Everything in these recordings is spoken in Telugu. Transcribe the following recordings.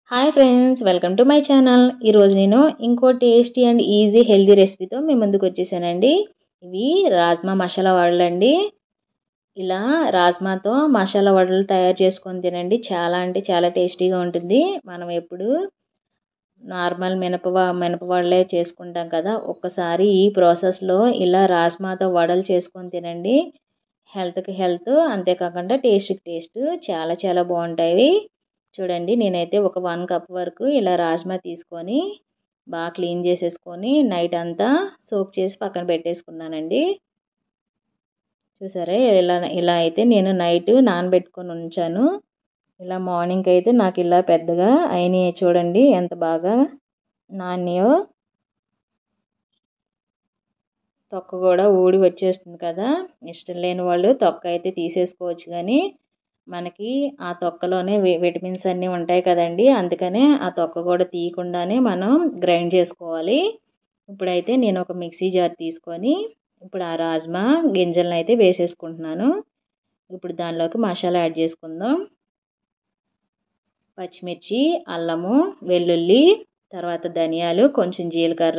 Hi friends, welcome to my channel. ఈరోజు నేను ఇంకో టేస్టీ అండ్ ఈజీ హెల్తీ రెసిపీతో మీ ముందుకు వచ్చేసానండి. ఇవి రాజ్మా మసాలా వడలండి. ఇలా రాజ్మాతో మసాలా వడలు తయారు చేసుకొని తినండి. చాలా అంటే చాలా టేస్టీగా ఉంటుంది. మనం ఎప్పుడు నార్మల్ మినప వడలే చేసుకుంటాం కదా, ఒక్కసారి ఈ ప్రాసెస్లో ఇలా రాజ్మాతో వడలు చేసుకొని తినండి. హెల్త్కి హెల్త్, అంతేకాకుండా టేస్ట్కి టేస్ట్ చాలా చాలా బాగుంటాయి. చూడండి, నేనైతే ఒక 1 కప్ వరకు ఇలా రాజ్మా తీసుకొని బాగా క్లీన్ చేసేసుకొని నైట్ అంతా సోక్ చేసి పక్కన పెట్టేసుకున్నానండి. చూసారా, ఇలా ఇలా అయితే నేను నైట్ నానబెట్టుకొని ఉంచాను. ఇలా మార్నింగ్ అయితే నాకు ఇలా పెద్దగా అయినాయి. చూడండి ఎంత బాగా నానియో. తొక్క కూడా ఊడి వచ్చేస్తుంది కదా. ఇష్టం లేని వాళ్ళు తొక్క అయితే తీసేసుకోవచ్చు, కానీ మనకి ఆ తొక్కలోనే విటమిన్స్ అన్నీ ఉంటాయి కదండి. అందుకనే ఆ తొక్క కూడా తీయకుండానే మనం గ్రైండ్ చేసుకోవాలి. ఇప్పుడైతే నేను ఒక మిక్సీ జార్ తీసుకొని ఇప్పుడు ఆ రాజ్మా గింజలను అయితే వేసేసుకుంటున్నాను. ఇప్పుడు దానిలోకి మసాలా యాడ్ చేసుకుందాం. పచ్చిమిర్చి, అల్లము, వెల్లుల్లి, తర్వాత ధనియాలు, కొంచెం జీలకర్ర,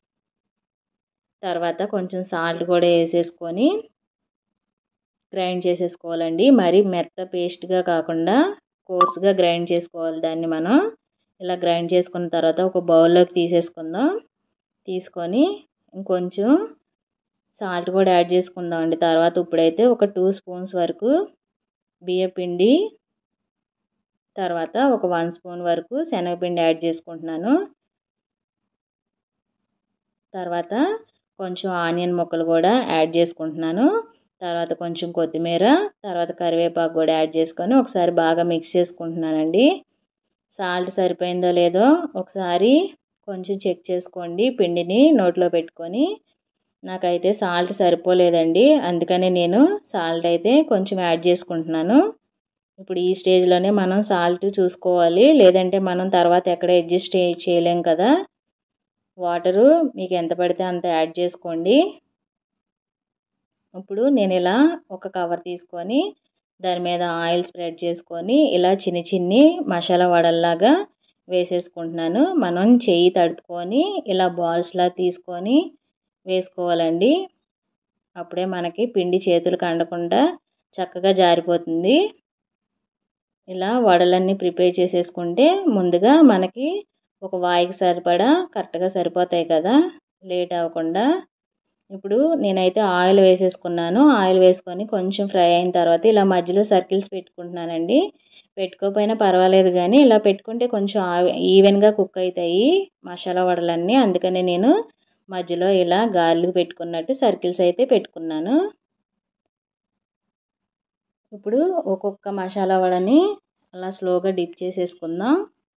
తర్వాత కొంచెం సాల్ట్ కూడా వేసేసుకొని గ్రైండ్ చేసేసుకోవాలండి. మరి మెత్త పేస్ట్గా కాకుండా కోర్స్గా గ్రైండ్ చేసుకోవాలి దాన్ని. మనం ఇలా గ్రైండ్ చేసుకున్న తర్వాత ఒక బౌల్లోకి తీసేసుకుందాం. తీసుకొని ఇంకొంచెం సాల్ట్ కూడా యాడ్ చేసుకుందాం అండి. తర్వాత ఇప్పుడైతే ఒక 2 స్పూన్స్ వరకు బియ్యపిండి, తర్వాత ఒక 1 స్పూన్ వరకు శనగపిండి యాడ్ చేసుకుంటున్నాను. తర్వాత కొంచెం ఆనియన్ ముక్కలు కూడా యాడ్ చేసుకుంటున్నాను. తర్వాత కొంచెం కొత్తిమీర, తర్వాత కరివేపాకు కూడా యాడ్ చేసుకొని ఒకసారి బాగా మిక్స్ చేసుకుంటున్నానండి. సాల్ట్ సరిపోయిందో లేదో ఒకసారి కొంచెం చెక్ చేసుకోండి. పిండిని నోట్లో పెట్టుకొని నాకైతే సాల్ట్ సరిపోలేదండి, అందుకనే నేను సాల్ట్ అయితే కొంచెం యాడ్ చేసుకుంటున్నాను. ఇప్పుడు ఈ స్టేజ్లోనే మనం సాల్ట్ చూసుకోవాలి, లేదంటే మనం తర్వాత ఎక్కడ అడ్జస్ట్ చేయలేం కదా. వాటరు మీకు ఎంత పడితే అంత యాడ్ చేసుకోండి. ఇప్పుడు నేను ఇలా ఒక కవర్ తీసుకొని దాని మీద ఆయిల్ స్ప్రెడ్ చేసుకొని ఇలా చిన్ని చిన్ని మసాలా వడల్లాగా వేసేసుకుంటున్నాను. మనం చెయ్యి తడుపుకొని ఇలా బాల్స్లా తీసుకొని వేసుకోవాలండి. అప్పుడే మనకి పిండి చేతులకు అంటకుండా చక్కగా జారిపోతుంది. ఇలా వడలన్నీ ప్రిపేర్ చేసేసుకుంటే ముందుగా మనకి ఒక వాయికి సరిపడా కరెక్ట్గా సరిపోతాయి కదా, లేట్ అవ్వకుండా. ఇప్పుడు నేనైతే ఆయిల్ వేసేసుకున్నాను. ఆయిల్ వేసుకొని కొంచెం ఫ్రై అయిన తర్వాత ఇలా మధ్యలో సర్కిల్స్ పెట్టుకుంటున్నానండి. పెట్టుకోకపోయినా పర్వాలేదు, కానీ ఇలా పెట్టుకుంటే కొంచెం ఈవెన్గా కుక్ అవుతాయి మసాలా వడలన్నీ. అందుకని నేను మధ్యలో ఇలా గార్లు పెట్టుకున్నట్టు సర్కిల్స్ అయితే పెట్టుకున్నాను. ఇప్పుడు ఒక్కొక్క మసాలా వడని అలా స్లోగా డిప్ చేసేసుకుందాం.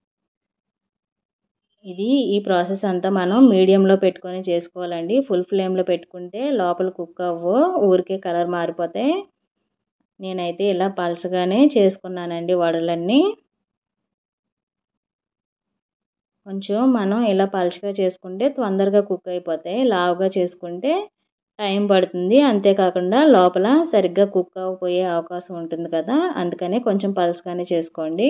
ఈ ప్రాసెస్ అంతా మనం మీడియంలో పెట్టుకొని చేసుకోవాలండి. ఫుల్ ఫ్లేమ్లో పెట్టుకుంటే లోపల కుక్ అవ్వవు, ఊరికే కలర్ మారిపోతాయి. నేనైతే ఇలా పలసగానే చేసుకున్నానండి వడలన్నీ. కొంచెం మనం ఇలా పలచగా చేసుకుంటే తొందరగా కుక్ అయిపోతాయి. లావుగా చేసుకుంటే టైం పడుతుంది, అంతేకాకుండా లోపల సరిగ్గా కుక్ అవ్వకపోయే అవకాశం ఉంటుంది కదా. అందుకనే కొంచెం పలచగానే చేసుకోండి.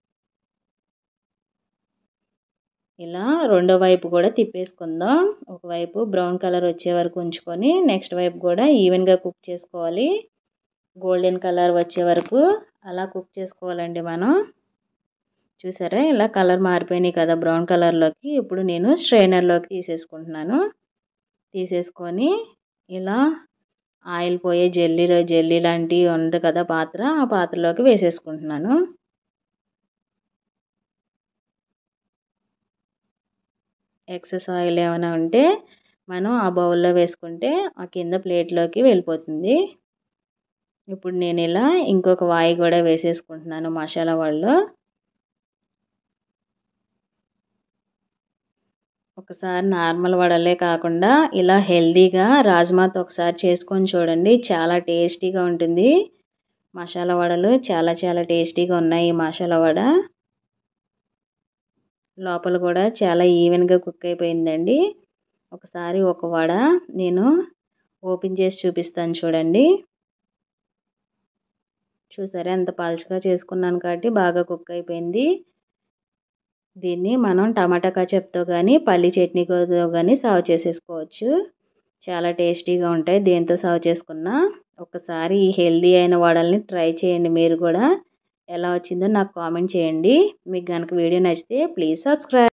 ఇలా రెండో వైపు కూడా తిప్పేసుకుందాం. ఒకవైపు బ్రౌన్ కలర్ వచ్చే వరకు ఉంచుకొని నెక్స్ట్ వైపు కూడా ఈవెన్గా కుక్ చేసుకోవాలి. గోల్డెన్ కలర్ వచ్చే వరకు అలా కుక్ చేసుకోవాలండి మనం. చూసారా, ఇలా కలర్ మారిపోయినాయి కదా బ్రౌన్ కలర్లోకి. ఇప్పుడు నేను స్ట్రైనర్లోకి తీసేసుకుంటున్నాను. తీసేసుకొని ఇలా ఆయిల్ పోయే జెల్లీ లాంటివి ఉంది కదా పాత్ర, ఆ పాత్రలోకి వేసేసుకుంటున్నాను. ఎక్సెస్ ఆయిల్ ఏమైనా ఉంటే మనం ఆ బౌల్లో వేసుకుంటే ఆ కింద ప్లేట్లోకి వెళ్ళిపోతుంది. ఇప్పుడు నేను ఇలా ఇంకొక వాయి కూడా వేసేసుకుంటున్నాను మసాలా వడలో. ఒకసారి నార్మల్ వడలే కాకుండా ఇలా హెల్దీగా రాజ్మాతో ఒకసారి చేసుకొని చూడండి, చాలా టేస్టీగా ఉంటుంది. మసాలా వడలు చాలా చాలా టేస్టీగా ఉన్నాయి. ఈ మసాలా వడ లోపల కూడా చాలా ఈవెన్గా కుక్ అయిపోయిందండి. ఒకసారి ఒక వడ నేను ఓపెన్ చేసి చూపిస్తాను చూడండి. చూసారా, ఎంత పలుచగా చేసుకున్నాను కాబట్టి బాగా కుక్ అయిపోయింది. దీన్ని మనం టమాటా కచప్తో కానీ పల్లి చట్నీతో కానీ సర్వ్ చేసేసుకోవచ్చు. చాలా టేస్టీగా ఉంటాయి దేంతో సర్వ్ చేసుకున్నా. ఒకసారి ఈ హెల్దీ అయిన వడల్ని ట్రై చేయండి మీరు కూడా. ఎలా వచ్చిందో నాకు కామెంట్ చేయండి. మీకు కనుక వీడియో నచ్చితే ప్లీజ్ సబ్స్క్రైబ్.